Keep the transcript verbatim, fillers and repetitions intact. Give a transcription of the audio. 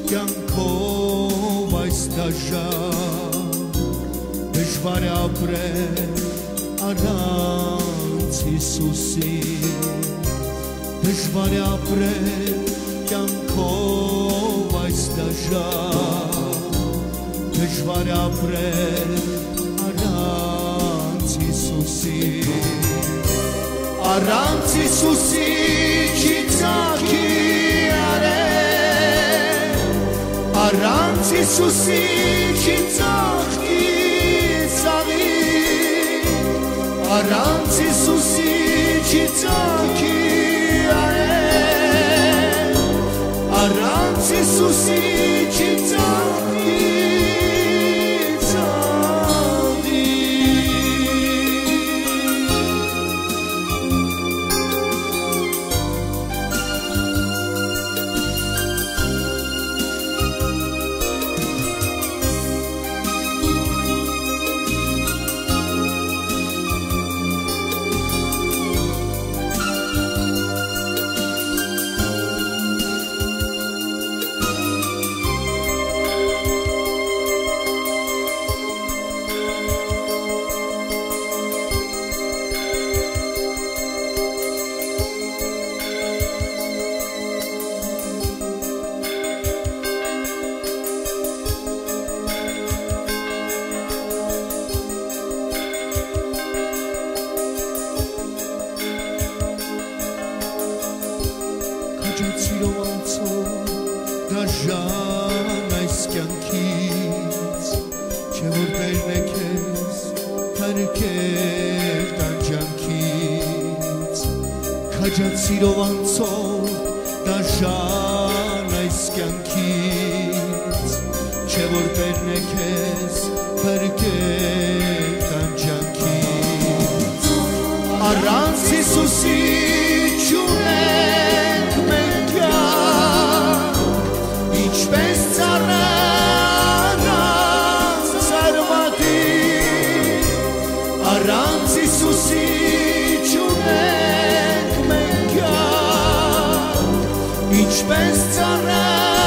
կյանքով այս դաժան դժվար է ապրել առանց Հիսուսի դժվար է ապրել կյանքով այս դաժան դժվար է ապրել առանց Հիսուսի առանց Հիսուսի չի ծաղկի արել առանց Հիսուսի չի ծաղկի ծաղի առանց Հիսուսի չի ծաղկի արել առանց Հիսուսի չի ծաղկի Քաջացիրով անցով դաժան այս կյանքից չէ որ բերն է քեզ հարկել տանջանքից Քաջացիրով անցով դաժան այս կյանքից չէ որ բերն է քեզ հարկել տանջանքից առանց Հիսուսի չունենք մենք ինչպես ծառան ծարմատի առանց Հիսուսի չունենք մենք ինչպես ծառան